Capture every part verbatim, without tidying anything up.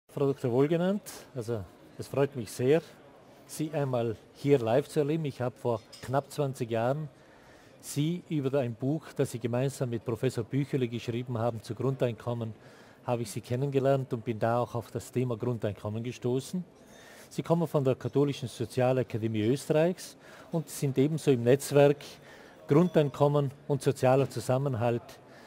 Frau Doktor Wohlgenannt, also es freut mich sehr, Sie einmal hier live zu erleben. Ich habe vor knapp zwanzig Jahren Sie über ein Buch, das Sie gemeinsam mit Professor Büchele geschrieben haben, zu Grundeinkommen, habe ich Sie kennengelernt und bin da auch auf das Thema Grundeinkommen gestoßen. Sie kommen von der Katholischen Sozialakademie Österreichs und sind ebenso im Netzwerk Grundeinkommen und sozialer Zusammenhalt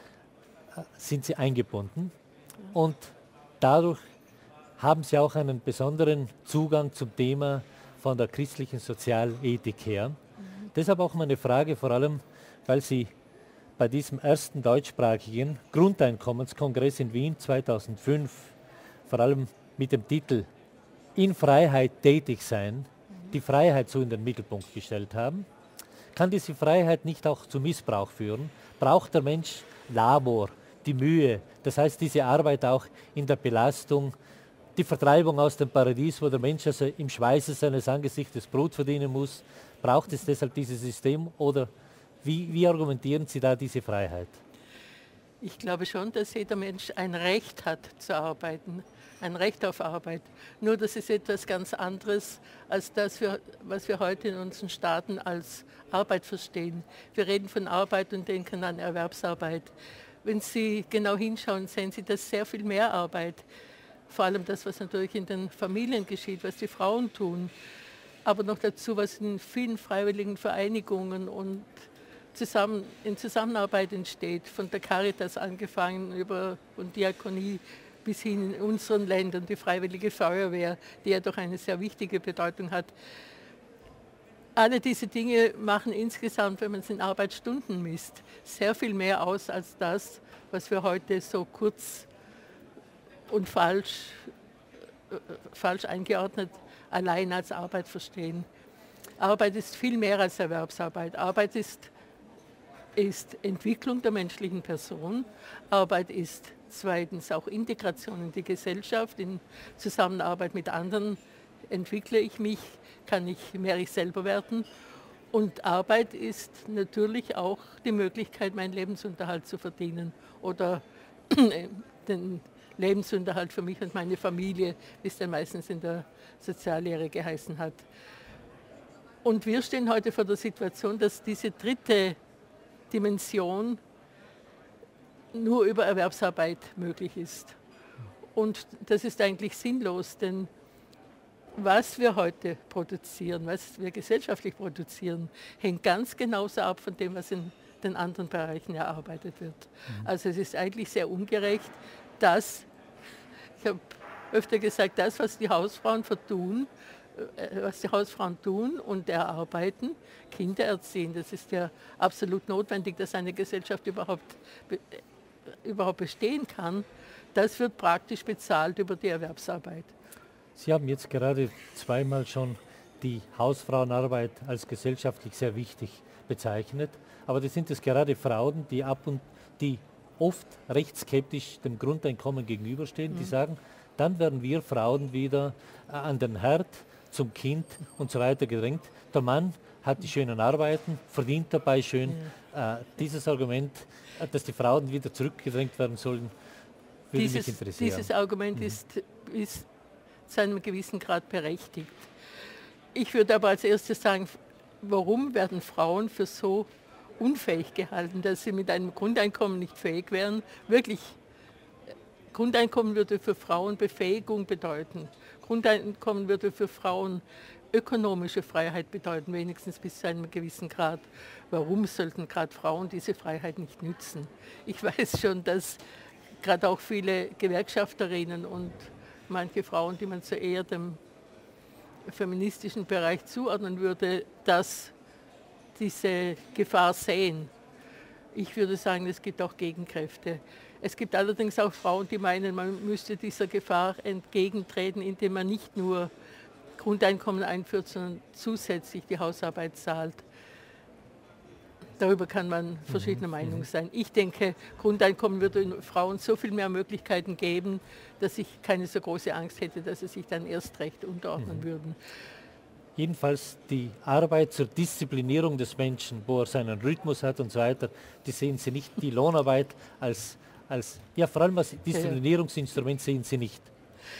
sind Sie eingebunden. Und dadurch haben Sie auch einen besonderen Zugang zum Thema von der christlichen Sozialethik her. Mhm. Deshalb auch meine Frage, vor allem, weil Sie bei diesem ersten deutschsprachigen Grundeinkommenskongress in Wien zweitausendfünf, vor allem mit dem Titel In Freiheit tätig sein, mhm. die Freiheit so in den Mittelpunkt gestellt haben. Kann diese Freiheit nicht auch zu Missbrauch führen? Braucht der Mensch Labor, die Mühe, das heißt diese Arbeit auch in der Belastung, die Vertreibung aus dem Paradies, wo der Mensch also im Schweiße seines Angesichtes Brot verdienen muss, braucht es deshalb dieses System oder wie, wie argumentieren Sie da diese Freiheit? Ich glaube schon, dass jeder Mensch ein Recht hat zu arbeiten, ein Recht auf Arbeit. Nur das ist etwas ganz anderes als das, was wir heute in unseren Staaten als Arbeit verstehen. Wir reden von Arbeit und denken an Erwerbsarbeit. Wenn Sie genau hinschauen, sehen Sie, dass sehr viel mehr Arbeit, vor allem das, was natürlich in den Familien geschieht, was die Frauen tun, aber noch dazu, was in vielen freiwilligen Vereinigungen und zusammen, in Zusammenarbeit entsteht, von der Caritas angefangen über und Diakonie bis hin in unseren Ländern, die Freiwillige Feuerwehr, die ja doch eine sehr wichtige Bedeutung hat. Alle diese Dinge machen insgesamt, wenn man es in Arbeitsstunden misst, sehr viel mehr aus als das, was wir heute so kurz und falsch, äh, falsch eingeordnet allein als Arbeit verstehen. Arbeit ist viel mehr als Erwerbsarbeit. Arbeit ist, ist Entwicklung der menschlichen Person. Arbeit ist zweitens auch Integration in die Gesellschaft, in Zusammenarbeit mit anderen entwickle ich mich, kann ich mehr ich selber werden. Und Arbeit ist natürlich auch die Möglichkeit, meinen Lebensunterhalt zu verdienen oder den Lebensunterhalt für mich und meine Familie, wie es dann meistens in der Soziallehre geheißen hat. Und wir stehen heute vor der Situation, dass diese dritte Dimension nur über Erwerbsarbeit möglich ist. Und das ist eigentlich sinnlos, denn was wir heute produzieren, was wir gesellschaftlich produzieren, hängt ganz genauso ab von dem, was in den anderen Bereichen erarbeitet wird. Mhm. Also es ist eigentlich sehr ungerecht, dass, ich habe öfter gesagt, das, was die Hausfrauen vertun, was die Hausfrauen tun und erarbeiten, Kinder erziehen, das ist ja absolut notwendig, dass eine Gesellschaft überhaupt, überhaupt bestehen kann, das wird praktisch bezahlt über die Erwerbsarbeit. Sie haben jetzt gerade zweimal schon die Hausfrauenarbeit als gesellschaftlich sehr wichtig bezeichnet, aber das sind es gerade Frauen, die ab und die oft recht skeptisch dem Grundeinkommen gegenüberstehen, mhm. die sagen, dann werden wir Frauen wieder an den Herd, zum Kind und so weiter gedrängt. Der Mann hat die schönen Arbeiten, verdient dabei schön. Ja. Äh, dieses Argument, dass die Frauen wieder zurückgedrängt werden sollen, würde dieses, mich interessieren. Dieses Argument mhm. ist, ist zu einem gewissen Grad berechtigt. Ich würde aber als erstes sagen, warum werden Frauen für so unfähig gehalten, dass sie mit einem Grundeinkommen nicht fähig wären? Wirklich, Grundeinkommen würde für Frauen Befähigung bedeuten. Grundeinkommen würde für Frauen ökonomische Freiheit bedeuten, wenigstens bis zu einem gewissen Grad. Warum sollten gerade Frauen diese Freiheit nicht nützen? Ich weiß schon, dass gerade auch viele Gewerkschafterinnen und manche Frauen, die man so eher dem feministischen Bereich zuordnen würde, dass diese Gefahr sehen. Ich würde sagen, es gibt auch Gegenkräfte. Es gibt allerdings auch Frauen, die meinen, man müsste dieser Gefahr entgegentreten, indem man nicht nur Grundeinkommen einführt, sondern zusätzlich die Hausarbeit zahlt. Darüber kann man verschiedener mhm. Meinung sein. Ich denke, Grundeinkommen würde Frauen so viel mehr Möglichkeiten geben, dass ich keine so große Angst hätte, dass sie sich dann erst recht unterordnen mhm. würden. Jedenfalls die Arbeit zur Disziplinierung des Menschen, wo er seinen Rhythmus hat und so weiter, die sehen Sie nicht, die Lohnarbeit als, als ja vor allem als Disziplinierungsinstrument sehen Sie nicht.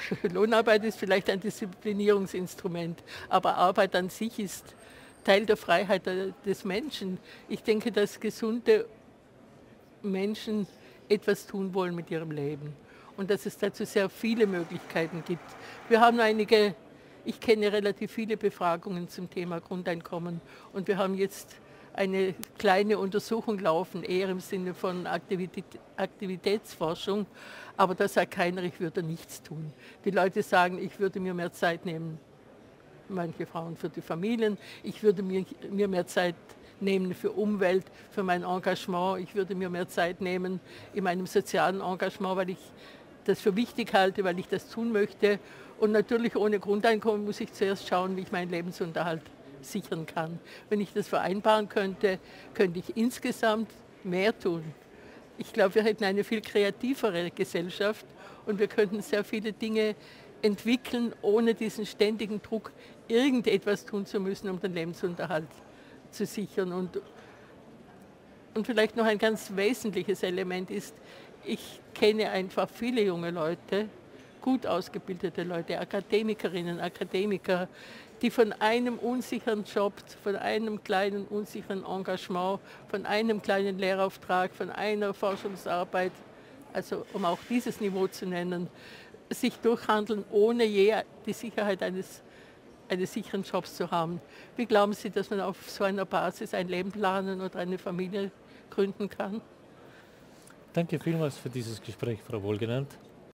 Lohnarbeit ist vielleicht ein Disziplinierungsinstrument, aber Arbeit an sich ist Teil der Freiheit des Menschen. Ich denke, dass gesunde Menschen etwas tun wollen mit ihrem Leben und dass es dazu sehr viele Möglichkeiten gibt. Wir haben einige, ich kenne relativ viele Befragungen zum Thema Grundeinkommen und wir haben jetzt eine kleine Untersuchung laufen, eher im Sinne von Aktivität, Aktivitätsforschung, aber da sagt keiner, ich würde nichts tun. Die Leute sagen, ich würde mir mehr Zeit nehmen, manche Frauen für die Familien, ich würde mir, mir mehr Zeit nehmen für Umwelt, für mein Engagement, ich würde mir mehr Zeit nehmen in meinem sozialen Engagement, weil ich das für wichtig halte, weil ich das tun möchte. Und natürlich ohne Grundeinkommen muss ich zuerst schauen, wie ich meinen Lebensunterhalt sichern kann. Wenn ich das vereinbaren könnte, könnte ich insgesamt mehr tun. Ich glaube, wir hätten eine viel kreativere Gesellschaft und wir könnten sehr viele Dinge entwickeln, ohne diesen ständigen Druck, irgendetwas tun zu müssen, um den Lebensunterhalt zu sichern. Und, und vielleicht noch ein ganz wesentliches Element ist, ich kenne einfach viele junge Leute, gut ausgebildete Leute, Akademikerinnen, Akademiker, die von einem unsicheren Job, von einem kleinen unsicheren Engagement, von einem kleinen Lehrauftrag, von einer Forschungsarbeit, also um auch dieses Niveau zu nennen, sich durchhandeln, ohne je die Sicherheit eines, eines sicheren Jobs zu haben. Wie glauben Sie, dass man auf so einer Basis ein Leben planen oder eine Familie gründen kann? Danke vielmals für dieses Gespräch, Frau Wohlgenannt.